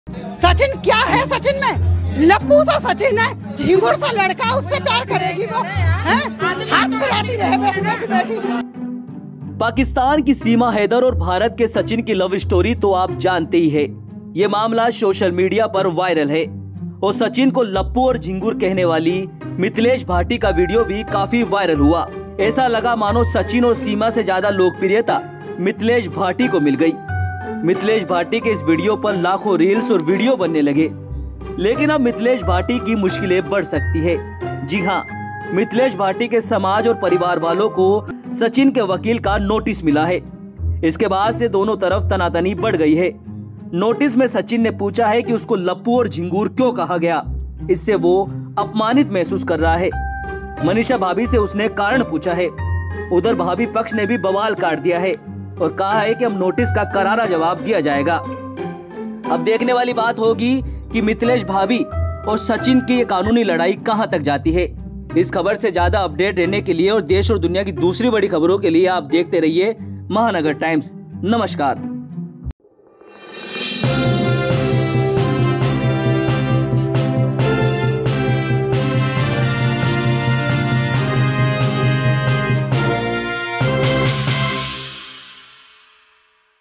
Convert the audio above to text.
सचिन क्या है? सचिन में लप्पू सा सचिन है, झिंगुर सा लड़का, उससे प्यार करेगी वो? हाथ फिराती रहे बैठी बैठी। पाकिस्तान की सीमा हैदर और भारत के सचिन की लव स्टोरी तो आप जानते ही है। ये मामला सोशल मीडिया पर वायरल है और सचिन को लप्पू और झिंगुर कहने वाली मिथिलेश भाटी का वीडियो भी काफी वायरल हुआ। ऐसा लगा मानो सचिन और सीमा से ज्यादा लोकप्रियता मिथिलेश भाटी को मिल गई। मिथिलेश भाटी के इस वीडियो पर लाखों रील्स और वीडियो बनने लगे, लेकिन अब मिथिलेश भाटी की मुश्किलें बढ़ सकती है। जी हाँ, मिथिलेश भाटी के समाज और परिवार वालों को सचिन के वकील का नोटिस मिला है। इसके बाद से दोनों तरफ तनातनी बढ़ गई है। नोटिस में सचिन ने पूछा है कि उसको लप्पू और झिंगुर क्यों कहा गया। इससे वो अपमानित महसूस कर रहा है। मनीषा भाभी से उसने कारण पूछा है। उधर भाभी पक्ष ने भी बवाल काट दिया है और कहा है कि अब नोटिस का करारा जवाब दिया जाएगा। अब देखने वाली बात होगी कि मिथिलेश भाभी और सचिन की ये कानूनी लड़ाई कहां तक जाती है। इस खबर से ज्यादा अपडेट रहने के लिए और देश और दुनिया की दूसरी बड़ी खबरों के लिए आप देखते रहिए महानगर टाइम्स। नमस्कार।